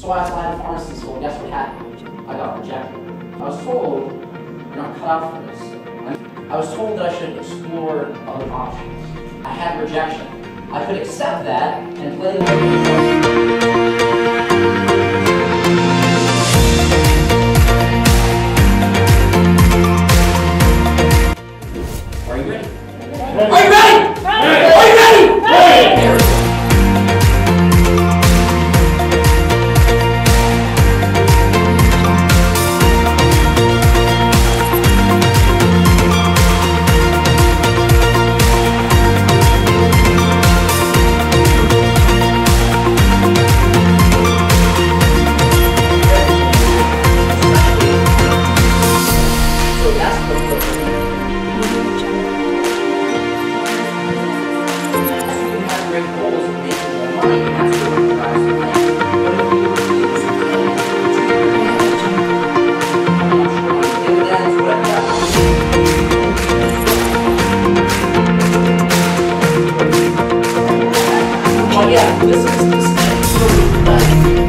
So I applied to pharmacy school, and guess what happened? I got rejected. I was told, you're not cut out for this. I was told that I should explore other options. I had rejection. I could accept that and play the Are you ready? Are you ready? Are you ready? Ready! Yeah, this is